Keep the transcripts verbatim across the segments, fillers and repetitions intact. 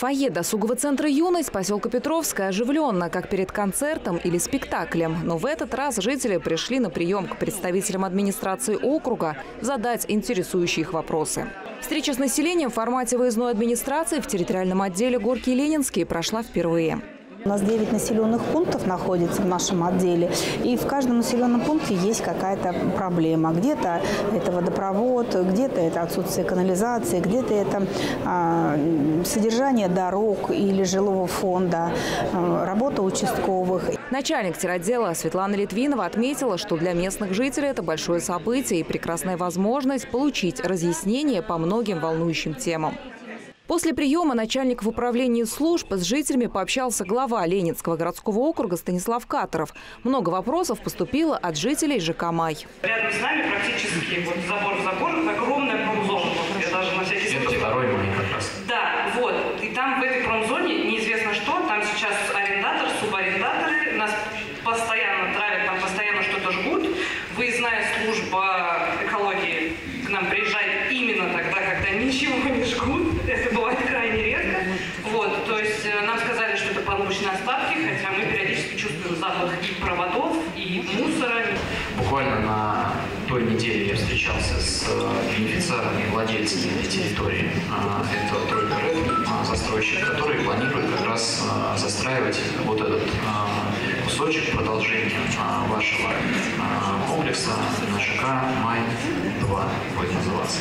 Фойе досугового центра «Юность» поселка Петровская оживленно, как перед концертом или спектаклем. Но в этот раз жители пришли на прием к представителям администрации округа задать интересующие их вопросы. Встреча с населением в формате выездной администрации в территориальном отделе Горки и Ленинские прошла впервые. У нас девять населенных пунктов находится в нашем отделе, и в каждом населенном пункте есть какая-то проблема. Где-то это водопровод, где-то это отсутствие канализации, где-то это а, содержание дорог или жилого фонда, а, работа участковых. Начальник теротдела Светлана Литвинова отметила, что для местных жителей это большое событие и прекрасная возможность получить разъяснение по многим волнующим темам. После приема начальник в управлении служб с жителями пообщался глава Ленинского городского округа Станислав Катаров. Много вопросов поступило от жителей ЖК «Май». Рядом с нами практически вот забор в забор, огромная промзона. Я даже на всякий случай. Это второй Май как раз. Да, вот. И там в этой промзоне неизвестно что. Там сейчас арендатор, субарендаторы нас постоянно травят, там постоянно что-то жгут. Выездная служба экологии к нам приезжает именно тогда, когда ничего не жгут. Это бывает крайне редко. Вот, то есть нам сказали, что это порубочные остатки, хотя мы периодически чувствуем запах и проводов, и мусора. Буквально на той неделе я встречался с бенефициарами и владельцами этой территории. Это тройка РЭД, застройщик, который планирует как раз застраивать вот этот кусочек продолжения вашего комплекса на ЖК «Май-два» будет называться.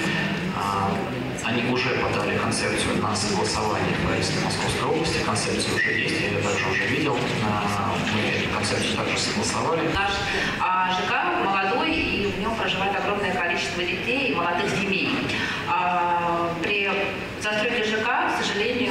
Они уже подали концепцию на согласование в правительстве Московской области. Концепция уже есть, я ее также уже видел. Мы эту концепцию также согласовали. Наш а, ЖК молодой, и в нем проживает огромное количество детей и молодых семей. А, при застройке ЖК, к сожалению,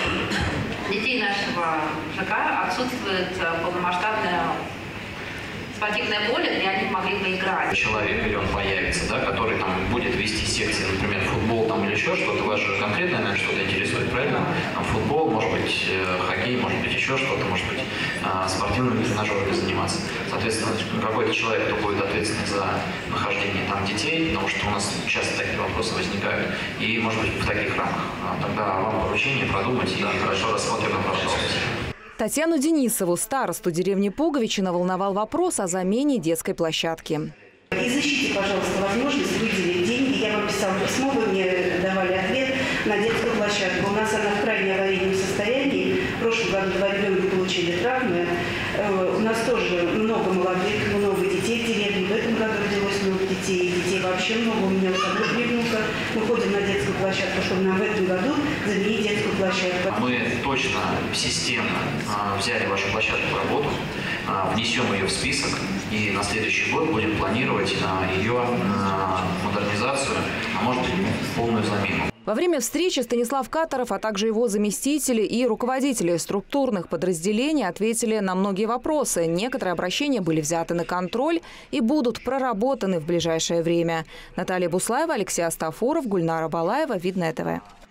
у детей нашего ЖК отсутствует полномасштабная спортивное поле, где они могли бы играть. Человек, или он появится, да, который там будет вести секции, например, футбол там или еще что-то, вас же конкретно, наверное, что-то интересует, правильно? Там футбол, может быть, хоккей, может быть, еще что-то, может быть, спортивными тренажерами заниматься. Соответственно, какой-то человек, кто будет ответственный за нахождение там детей, потому что у нас часто такие вопросы возникают, и, может быть, в таких рамках. Тогда вам поручение продумать и хорошо рассмотрим вопрос. Татьяну Денисову, старосту деревни Пуговичино, волновал вопрос о замене детской площадки. Изыщите, пожалуйста, возможность выделить деньги. Я вам писала письмо, вы мне давали ответ на детскую площадку. У нас она в крайне аварийном состоянии. В прошлом году два ребенка получили травмы. У нас тоже много молодых, много детей в деревне. В этом году родилось много детей. Детей вообще много. У меня вот одна ребенка. Мы ходим на детскую площадку, чтобы нам в этом году заменить детскую площадку. Мы точно системно взяли вашу площадку в работу, внесем ее в список и на следующий год будем планировать ее модернизацию, а может быть полную замену. Во время встречи Станислав Катаров, а также его заместители и руководители структурных подразделений ответили на многие вопросы. Некоторые обращения были взяты на контроль и будут проработаны в ближайшее время. Наталья Буслаева, Алексей Астафуров, Гульнара Балаева, Видное ТВ.